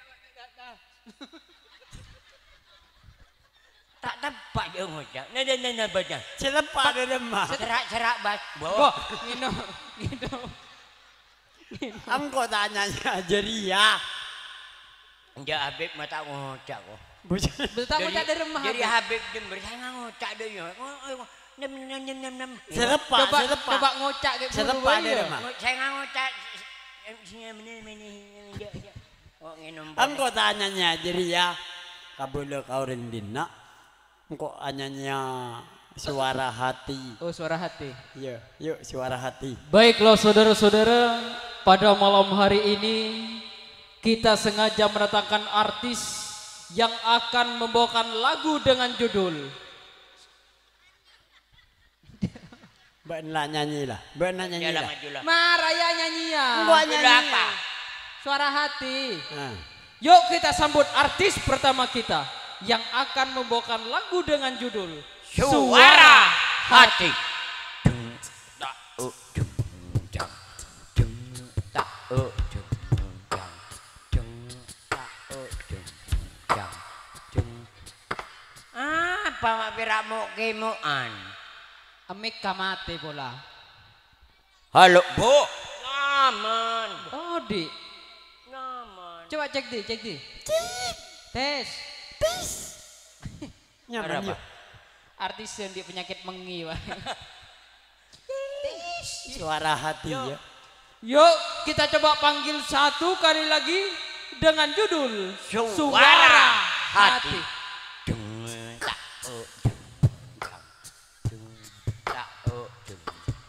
Tak tepat je ngocak. Nah nah nah nah baca.
Selepas ada mah.
Serak-serak bas.
Boh, ngino, ngino.
Engkau tak nyanyi aja ria.
Enggak Habib mata ngocak kok.
Betul aku tak ada rumah.
Jadi Habib jember saya ngocak deh ya. Nem nem nem nem nem.
Selepas,
Coba,
selepas.
coba ngocak kayak
Selepas ada mah.
Saya ngocak. Sini meneh meneh. Oh nginum.
Engkau tak nyanyi aja ria. Kabulu kau rendina. Engkau nyanyi suara hati.
Oh suara hati.
Iya, yuk suara hati.
Baiklah saudara-saudara, pada malam hari ini kita sengaja mendatangkan artis yang akan membawakan lagu dengan judul
Mbak Nela nyanyi lah. Mbak Nela nyanyi
Jalan
lah.
maju lah.
Maraya nyanyi ya.
Gua
Sudah
nyanyi.
apa?
Suara hati.
Ah.
Yuk kita sambut artis pertama kita yang akan membawakan lagu dengan judul
Suara Hati. Dung, tak, oh, dung, jang. Dung, tak, oh, dung, jang. Dung, tak, oh, dung, jang. Dung. Apa mak piramu kemuan?
Amik kamate bola.
Halo, Bu. Ngaman.
Oh, Di.
Ngaman.
Coba cek di, cek di. Tes.
Nyaman
Apa?
yuk.
Artis yang di penyakit mengi, Pak.
Suara hati ya.
Yuk kita coba panggil satu kali lagi dengan judul
Suara Hati. Dung, tak, oh, dung, jang. Dung, tak, oh, dung.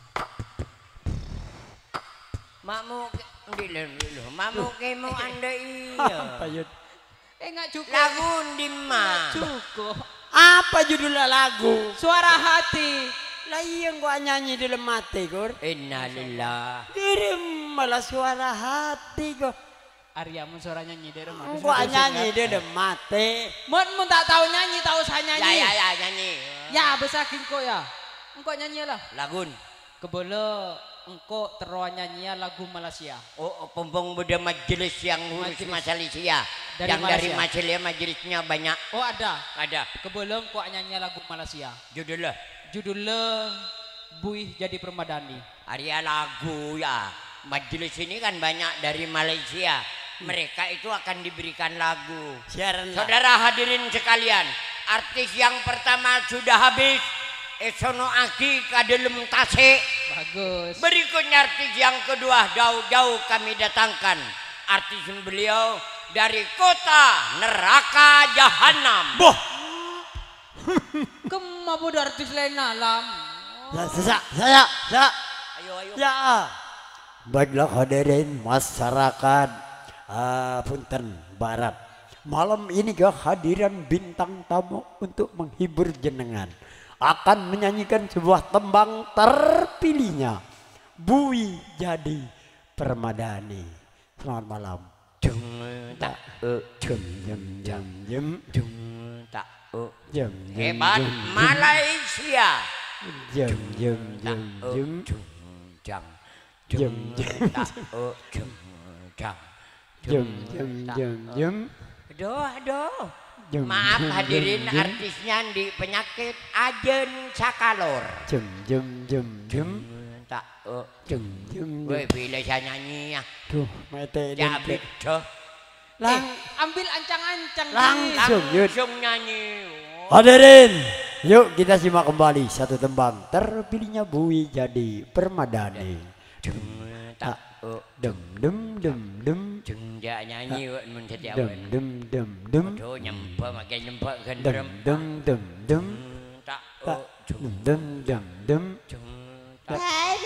Makmu ndile ndile. Makmu kemu anda
Apa
iya.
yuk?
Eh nggak cukup.
Lagu ndima.
Cukup.
Apa judulnya lagu?
Suara hati.
Lah iya gua nyanyi di lemate Gur.
Innalillah.
Kirim malah suara hati gua.
Arya mun suara nyanyi dari rumah.
Gua nyanyi di lemate.
Mun mun tak tahu nyanyi tahu saya
Ya
nyanyi.
ya ya nyanyi.
Ya besar kingko ya. Engkau nyanyi lah.
Lagun.
Kebele engkau teruan nyanyi lagu Malaysia.
Oh, oh, pembong muda majelis yang ngurus
Majelis.
Malaysia.
Dari
Yang dari
Malaysia.
Malaysia majelisnya banyak.
Oh ada.
Ada.
Kebele engkau nyanyi lagu Malaysia.
Judulnya
Judulnya Buih Jadi Permadani.
Arya lagu ya. Majelis ini kan banyak dari Malaysia. Mereka itu akan diberikan lagu.
Siaran lah.
Saudara hadirin sekalian, artis yang pertama sudah habis. Esono Aki kadelem tasik.
Bagus.
Berikutnya artis yang kedua jauh-jauh kami datangkan. Artis beliau dari kota neraka jahanam.
Boh.
Kemabu artis lain alam.
Ya, saya, saya, saya.
Ayo ayo.
Ya. Baiklah hadirin masyarakat uh, Punten Barat. Malam ini kehadiran bintang tamu untuk menghibur jenengan akan menyanyikan sebuah tembang terpilihnya Bui Jadi Permadani. Selamat malam.
Jeng tak eh
Jem jem jem jem
jeng tak eh.
jem jem
Hebat
jem
Malaysia.
jem jem jem
Eh,
jem
jeng jang
Jem,
jeng
jem.
tak eh jeng jang
jem jem jem jem
Aduh aduh.
jem
Maaf
jem,
hadirin
jem, jem.
artisnya di penyakit ajen sakalor.
Jem jem jem jem
Tak eh
jem jem
Woi
jem.
bila saya nyanyi ya.
Duh, mete
Ya
dente.
beda.
Lang
Ambil ancang-ancang. Di.
langsung yuk.
Langsung nyanyi.
Hadirin, yuk kita simak kembali satu tembang terpilihnya Bui Jadi Permadani.
Jeng tak eh
Dem dem dem dem
jeng ja nyanyi wak mun setiap
dem
wan.
dem dem dem
Aduh nyempa makin nyempa
dem
gendrem.
dem dem dem
Tak
tak
eh jeng
dem dem dem
jeng tak.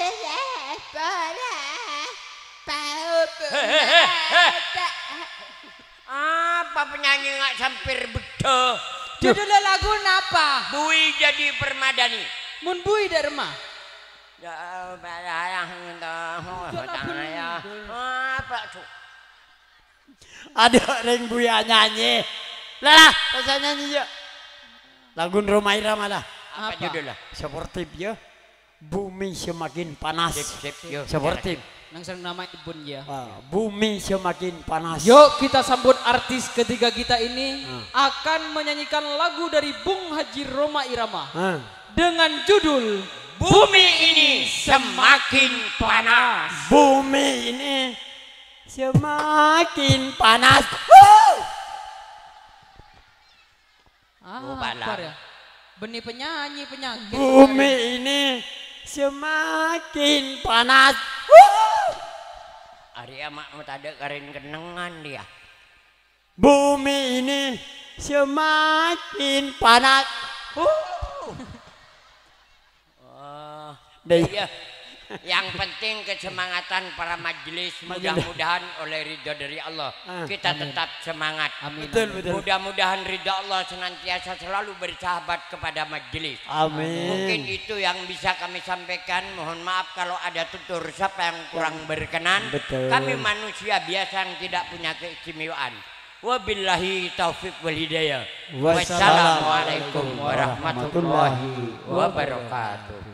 Apa penyanyi nggak sampir bedo?
Judulnya lagu apa?
Bui Jadi Permadani.
Mun Bui dari rumah.
Ya, bayang ya. Apa tuh?
ada ring Buya nyanyi. Lah lah, saya nyanyi ya. Lagu Roma Irama lah.
Apa
Apa?
judulnya?
Sportif ya. Bumi semakin panas.
Sip, sip, yo.
Sportif.
Nang sang nama ibun ya.
Ah, bumi semakin panas.
Yuk kita sambut artis ketiga kita ini akan menyanyikan lagu dari Bung Haji Roma Irama
Ah.
dengan judul
Bumi ini semakin panas.
Bumi ini semakin panas. Woo!
Ah,
Oh, balang.
apa ya? Benih penyanyi penyakit.
Bumi ini semakin panas. Woo!
Arya mak ada karen kenangan dia.
Bumi ini semakin panas. Woo!
Oh,
Deh.
iya. Yang penting kesemangatan para majelis, mudah-mudahan oleh ridho dari Allah
Ah,
kita
amin.
tetap semangat.
Amin.
Betul, betul.
Mudah-mudahan ridho Allah senantiasa selalu bersahabat kepada majelis.
Amin.
Mungkin itu yang bisa kami sampaikan. Mohon maaf kalau ada tutur siapa yang kurang berkenan.
Betul.
Kami manusia biasa yang tidak punya keistimewaan. Wabillahi taufiq wal hidayah.
Wassalamualaikum
Wassalamualaikum warahmatullahi wabarakatuh.